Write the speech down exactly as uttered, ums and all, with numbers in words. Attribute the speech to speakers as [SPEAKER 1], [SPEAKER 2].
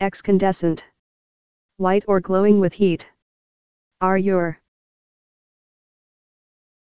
[SPEAKER 1] Excandescent. White or glowing with heat. Are your